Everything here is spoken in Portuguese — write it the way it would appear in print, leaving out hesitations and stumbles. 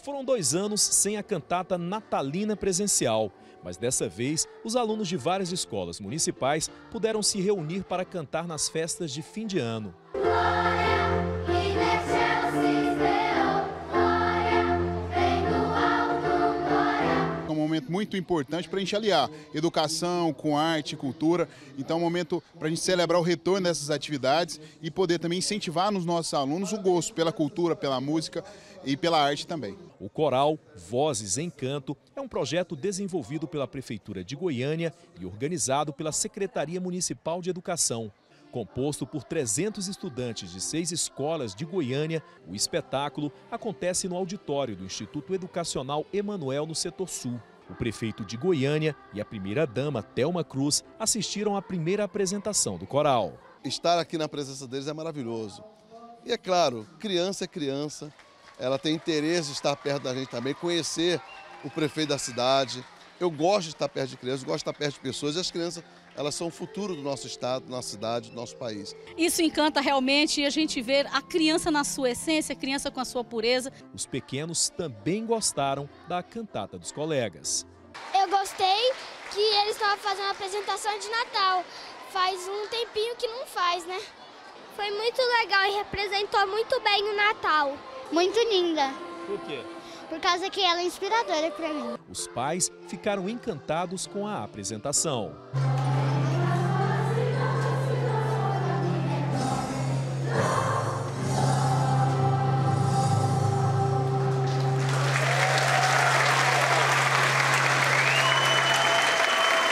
Foram 2 anos sem a cantata natalina presencial, mas dessa vez os alunos de várias escolas municipais puderam se reunir para cantar nas festas de fim de ano. É um momento muito importante para a gente aliar educação com arte e cultura. Então é um momento para a gente celebrar o retorno dessas atividades e poder também incentivar nos nossos alunos o gosto pela cultura, pela música e pela arte também. O coral Vozes em Canto é um projeto desenvolvido pela Prefeitura de Goiânia e organizado pela Secretaria Municipal de Educação. Composto por 300 estudantes de 6 escolas de Goiânia, o espetáculo acontece no auditório do Instituto Educacional Emanuel, no setor sul. O prefeito de Goiânia e a primeira-dama, Thelma Cruz, assistiram à primeira apresentação do coral. Estar aqui na presença deles é maravilhoso. E é claro, criança é criança, ela tem interesse de estar perto da gente também, conhecer o prefeito da cidade. Eu gosto de estar perto de crianças, gosto de estar perto de pessoas, e as crianças, elas são o futuro do nosso estado, da nossa cidade, do nosso país. Isso encanta realmente, a gente ver a criança na sua essência, a criança com a sua pureza. Os pequenos também gostaram da cantata dos colegas. Eu gostei que eles estavam fazendo a apresentação de Natal. Faz um tempinho que não faz, né? Foi muito legal e representou muito bem o Natal. Muito linda. Por quê? Por causa que ela é inspiradora para mim. Os pais ficaram encantados com a apresentação.